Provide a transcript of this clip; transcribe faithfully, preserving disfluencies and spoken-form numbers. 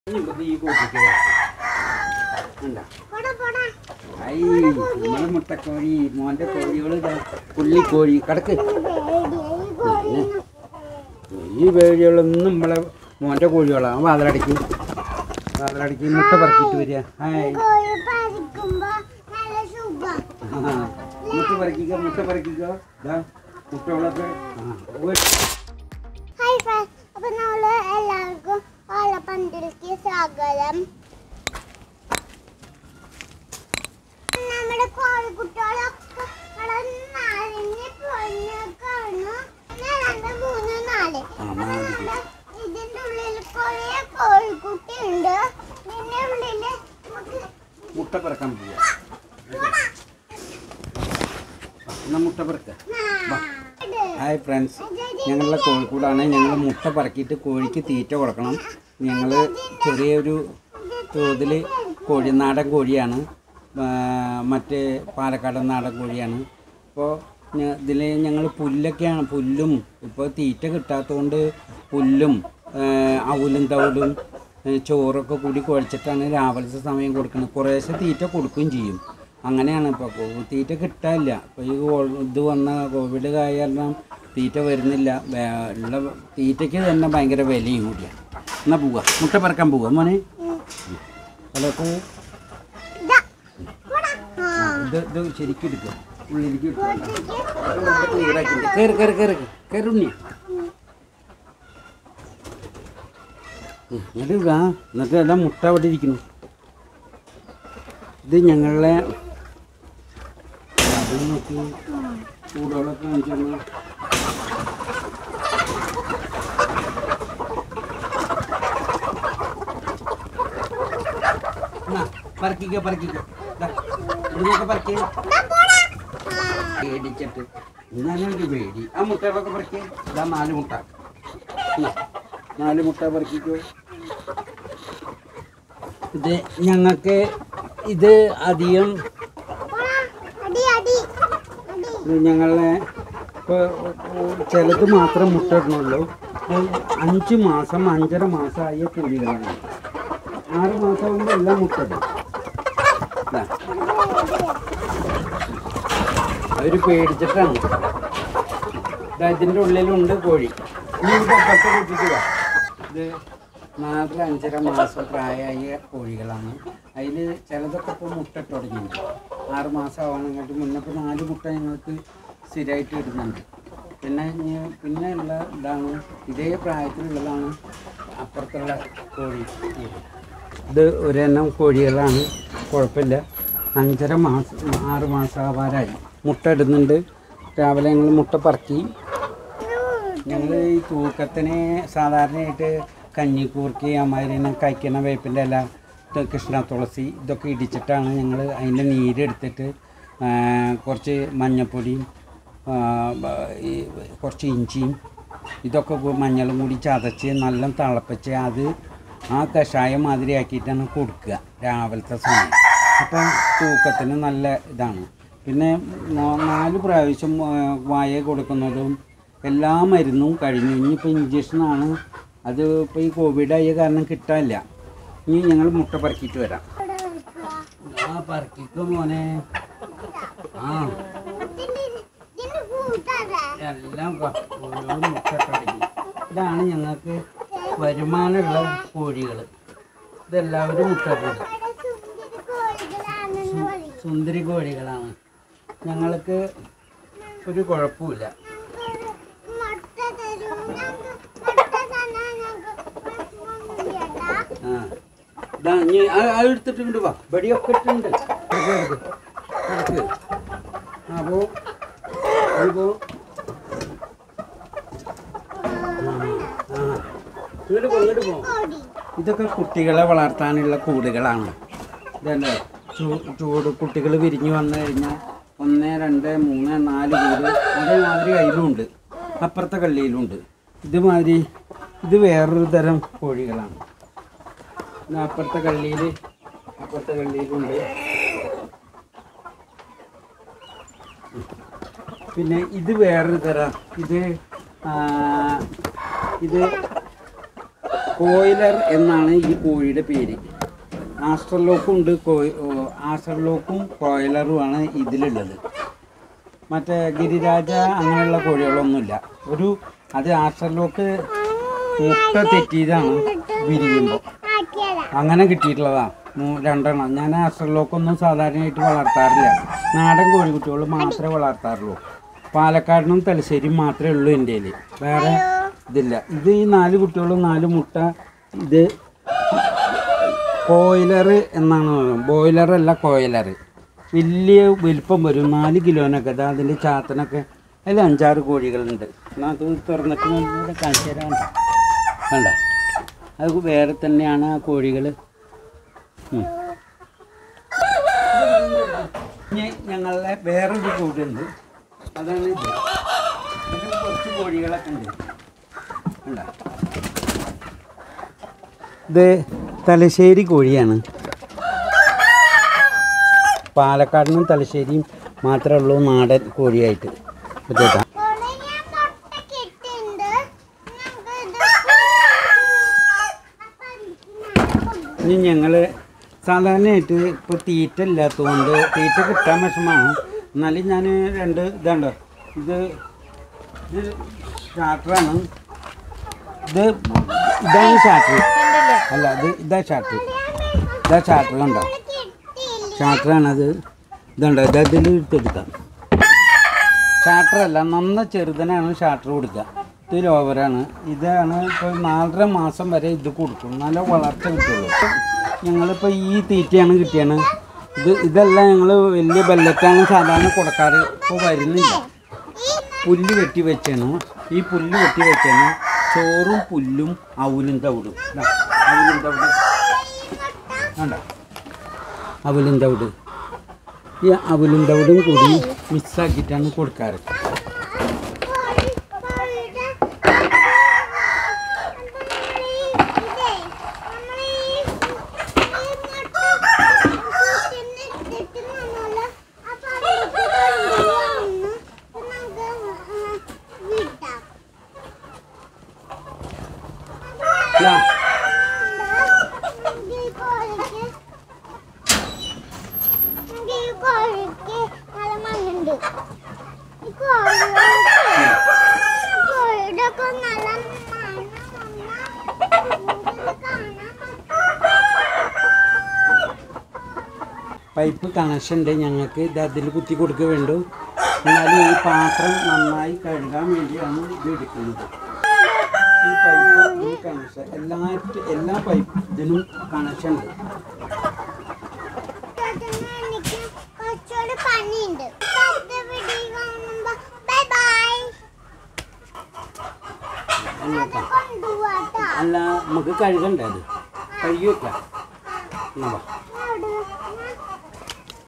മുട്ടക്കോഴി മോന്റെ കോഴികൾ പുള്ളിക്കോഴി കിടക്ക്. ഈ കോഴികളൊന്നും നമ്മളെ മോന്റെ കോഴികളാണ്. വാതിലടക്കി വാതിലടക്കി മുട്ട പറക്കിട്ട് വരിക. ഹായ് മുട്ട പറക്കിക്കോ മുട്ട പറക്കിക്കോ മുട്ടകളൊക്കെ. അപ്പൊ നമ്മള് എല്ലാവർക്കും ഓലപ്പന്തിലേക്ക് സ്വാഗതം. നമ്മുടെ കോഴിക്കുട്ടികളൊക്കെ നാലിന് പൊന്നൊക്കെയാണ് രണ്ട് മൂന്ന് നാല്. ഇതിന്റെ ഉള്ളിൽ കൊറേ കോഴിക്കുട്ടി ഉണ്ട്. ഇതിന്റെ ഉള്ളില് മുട്ട പറക്കാൻ പോവാ. മുട്ട പറക്ക. ഹായ് ഫ്രണ്ട്സ്, ഞങ്ങളുടെ കോഴിക്കൂടാണ്. ഞങ്ങൾ മുട്ട പറക്കിയിട്ട് കോഴിക്ക് തീറ്റ കൊടുക്കണം. ഞങ്ങൾ ചെറിയൊരു തോതിൽ കോഴി നാടൻ കോഴിയാണ്, മറ്റേ പാലക്കാട് നാടൻ കോഴിയാണ്. അപ്പോൾ ഇതിൽ ഞങ്ങൾ പുല്ലൊക്കെയാണ് പുല്ലും ഇപ്പോൾ തീറ്റ കിട്ടാത്തതുകൊണ്ട് പുല്ലും അവലും തവിടും ചോറൊക്കെ കൂടി കുഴച്ചിട്ടാണ് രാവിലത്തെ സമയം കൊടുക്കുന്നത്. കുറേശ്ശെ തീറ്റ കൊടുക്കുകയും ചെയ്യും. അങ്ങനെയാണ് ഇപ്പോൾ തീറ്റ കിട്ടാനില്ല. ഇപ്പോൾ ഈ ഇത് വന്ന കോവിഡ് കാരണം തീറ്റ വരുന്നില്ല. ഉള്ള തീറ്റയ്ക്ക് തന്നെ ഭയങ്കര വിലയും കൂടിയാണ്. എന്നാൽ പോവുക, മുട്ട പറക്കാൻ പോവുക മോനെ. അതൊക്കെ ഇത് ഇത് ശരിക്കും എടുക്കുക, ഉള്ളിലേക്ക് ക്ലിയറാക്കി കയറി കയറി കയറി കയറി ഉണ്ണിയ എന്നിട്ട് ആ എന്നിട്ട് എല്ലാം മുട്ട അവിടെ ഇരിക്കുന്നു. ഇത് ഞങ്ങളെ അത് നോക്കി കൂടുകളൊക്കെ കാണിച്ചു. പറക്കിക്ക പറക്കിക്ക ഇവിടുന്നൊക്കെ പറക്കി പേടിച്ചിട്ട് ഇന്നൊരു പേടി. ആ മുട്ടകളൊക്കെ പറക്കി. ഇതാ നാല് മുട്ട നാല് മുട്ട പറക്കിക്കോ. ഇത് ഞങ്ങൾക്ക് ഇത് അധികം ഞങ്ങളെ ഇപ്പോൾ ചിലത് മാത്രം മുട്ട ഇടണുള്ളൂ. അഞ്ച് മാസം അഞ്ചര മാസമായ കോഴികളാണ്. ആറ് മാസം ആകുമ്പോൾ എല്ലാം മുട്ട ഇടും. അവർ പേടിച്ചിട്ടാണ്. ഇതിൻ്റെ ഉള്ളിലുണ്ട് കോഴി. ഇനി ഇത് അപ്പുറത്ത് കുട്ടിക്കുക. ഇത് നാല് അഞ്ചര മാസം പ്രായമായ കോഴികളാണ്. അതിൽ ചിലതൊക്കെ ഇപ്പോൾ മുട്ട ഇട്ട് തുടങ്ങിയിട്ടുണ്ട്. ആറ് മാസം ആവാണെങ്കിൽ മുന്നപ്പോൾ നാല് മുട്ട ഞങ്ങൾക്ക് സ്ഥിരമായിട്ട് ഇടുന്നുണ്ട്. പിന്നെ പിന്നെ ഉള്ള ഇതാണ് ഇതേ പ്രായത്തിലുള്ളതാണ് അപ്പുറത്തുള്ള കോഴി. ഇത് ഒരെണ്ണം കോഴികളാണ്, കുഴപ്പമില്ല. അഞ്ചര മാസം ആറ് മാസം ആവാറായി. മുട്ട ഇടുന്നുണ്ട്. രാവിലെ ഞങ്ങൾ മുട്ട പറക്കി. ഞങ്ങൾ ഈ തൂക്കത്തിന് സാധാരണയായിട്ട് കഞ്ഞിക്കൂർക്കി അമ്മാതിരിനെ കഴിക്കുന്ന വേപ്പിൻ്റെ ഇല, കൃഷ്ണ തുളസി ഇതൊക്കെ ഇടിച്ചിട്ടാണ് ഞങ്ങൾ അതിൻ്റെ നീരെടുത്തിട്ട് കുറച്ച് മഞ്ഞൾപ്പൊടിയും ഈ കുറച്ച് ഇഞ്ചിയും ഇതൊക്കെ മഞ്ഞളും കൂടി ചതച്ച് നല്ല തിളപ്പിച്ച് അത് ആ കഷായം മാതിരി ആക്കിയിട്ടാണ് കൊടുക്കുക രാവിലത്തെ സമയം. അപ്പം തൂക്കത്തിന് നല്ല ഇതാണ്. പിന്നെ നാല് പ്രാവശ്യം വായ കൊടുക്കുന്നതും എല്ലാ മരുന്നും കഴിഞ്ഞു. ഇനിയിപ്പോൾ ഇഞ്ചക്ഷനാണ്. അത് ഇപ്പോൾ ഈ കോവിഡ് ആയ കാരണം കിട്ടാനില്ല. ഇനി ഞങ്ങൾ മുട്ട പറക്കിയിട്ട് വരാം. ആ പറക്കിക്കോ മോനെ. ആ എല്ലാം മുട്ട തുടങ്ങി. ഇതാണ് ഞങ്ങൾക്ക് വരുമാനമുള്ള കോഴികൾ. ഇതെല്ലാവരും മുട്ട ഇടും. സുന്ദരി കോഴികളാണ്. ഞങ്ങൾക്ക് ഒരു കുഴപ്പമില്ല. ആ ഇതാ ഇനി അത് എടുത്തിട്ടുണ്ട്. വാ ബടിയൊക്കെ ഇട്ടുണ്ട്. അപ്പോൾ ഇപ്പോൾ ഇങ്ങോട്ട് പോ ഇങ്ങോട്ട് പോ. ഇതൊക്കെ കുട്ടികളെ വളർത്താനുള്ള കൂടുകളാണ്. ഇതല്ലേ ചൂട് കുട്ടികൾ വിരിഞ്ഞ് വന്നു കഴിഞ്ഞാൽ ഒന്ന് രണ്ട് മൂന്ന് നാല് കൂട് അതേമാതിരി അതിലുണ്ട്, അപ്പുറത്തെ കള്ളിയിലുണ്ട്. ഇതുമാതിരി ഇത് വേറൊരു തരം കോഴികളാണ്. അപ്പുറത്തെ കള്ളിയിൽ അപ്പുറത്തെ കള്ളിയിലുണ്ട്. പിന്നെ ഇത് വേറൊരു തരം. ഇത് ഇത് കോയിലർ എന്നാണ് ഈ കോഴിയുടെ പേര്. ആസ്റ്റർലോക്കും ഉണ്ട്, കോയി ആസ്റ്റർലോക്കും കോയിലറുമാണ് ഇതിലുള്ളത്. മറ്റേ ഗിരിരാജ അങ്ങനെയുള്ള കോഴികളൊന്നുമില്ല. ഒരു അത് ആസ്റ്റർലോക്ക് മുട്ട തെറ്റിയതാണ് വിരിയുമ്പോൾ അങ്ങനെ കിട്ടിയിട്ടുള്ളതാണ് രണ്ടെണ്ണം. ഞാൻ ആസ്റ്റർലോക്കൊന്നും സാധാരണയായിട്ട് വളർത്താറില്ല. നാടൻ കോഴിക്കുട്ടികൾ മാത്രമേ വളർത്താറുള്ളൂ. പാലക്കാടിനും തലശ്ശേരിയും മാത്രമേ ഉള്ളൂ എൻ്റെ കയ്യിൽ, വേറെ ഇതില്ല. ഇത് ഈ നാല് കുട്ടികളും നാല് മുട്ട. ഇത് കോയിലർ എന്നാണ് പറയുന്നത്, ബോയിലറല്ല കോയിലർ. വലിയ വലിപ്പം വരും, നാല് കിലോനൊക്കെ. അത് അതിൻ്റെ ചാത്തനൊക്കെ അതിൽ അഞ്ചാറ് കോഴികളുണ്ട്. എന്നാൽ അത് തുറന്നിട്ട് ഇവിടെ കാണിച്ചു തരാൻ വേണ്ട. അത് വേറെ തന്നെയാണ് ആ കോഴികൾ. ഇനി ഞങ്ങളുടെ വേറൊരു കൂടുണ്ട്, അതാണ് ഇത്. ഇതിൽ കുറച്ച് കോഴികളൊക്കെ ഉണ്ട്. വേണ്ട, ഇത് തലശ്ശേരി കോഴിയാണ്. പാലക്കാടിനും തലശ്ശേരിയും മാത്രമേ ഉള്ളൂ നാടൻ കോഴിയായിട്ട്. പറ്റേട്ടാ ഇനി ഞങ്ങൾ സാധാരണയായിട്ട് ഇപ്പോൾ തീറ്റ ഇല്ലാത്തതുകൊണ്ട് തീറ്റ കിട്ടാൻ വിഷമാണ്. എന്നാലും ഞാൻ രണ്ട് ഇതുണ്ടോ, ഇത് ഇത് ഷാട്ടറാണ്. ഇത് ഇതാണ് ഷാട്ടർ അല്ല, ഇത് ഇതാ ഷാട്ടർ. ഇതാ ഷാട്ടർ കണ്ടോ, ഷാട്ടറാണത്. ഇതുണ്ടോ, ഇത് ഇതിൽ എടുത്തെടുക്കാം. ഷാട്ടറല്ല, നന്ന ചെറുതനാണ് ഷാട്ടർ കൊടുക്കുക. ഇത് ലോവറാണ്. ഇതാണ് ഇപ്പോൾ നാലര മാസം വരെ ഇത് കൊടുക്കും, നല്ല വളർച്ച കിട്ടുള്ളൂ. ഞങ്ങളിപ്പോൾ ഈ തീറ്റയാണ് കിട്ടിയാണ്. ഇത് ഇതെല്ലാം ഞങ്ങൾ വലിയ ബെല്ലറ്റാണ് സാധാരണ കൊടുക്കാറ്. ഇപ്പോൾ വരുന്നില്ല. പുല്ല് വെട്ടി വെച്ചാണ്, ഈ പുല്ല് വെട്ടി വെച്ചാണ് ചോറും പുല്ലും അവലും തവിടും. അവലും തവിട് വേണ്ട, അവലും തവിട് ഈ അവലും തവിടും കൂടി മിക്സാക്കിയിട്ടാണ് കൊടുക്കാറ്. പൈപ്പ് കണക്ഷൻ ഉണ്ട് ഞങ്ങൾക്ക്. ഇത് അതിൽ കുത്തി കൊടുക്കുക വേണ്ടു. എന്നാലും ഈ പാത്രം നന്നായി കഴുകാൻ വേണ്ടിയാണ് ഇത് എടുക്കുന്നത്. ഈ പൈപ്പ് ഈ കണക്ഷൻ എല്ലാ എല്ലാ പൈപ്പ് ഇതിനും കണക്ഷൻ ഉണ്ട്. അല്ല, നമുക്ക് കഴുകണ്ടേ, അത് കഴുകി വെക്കാം.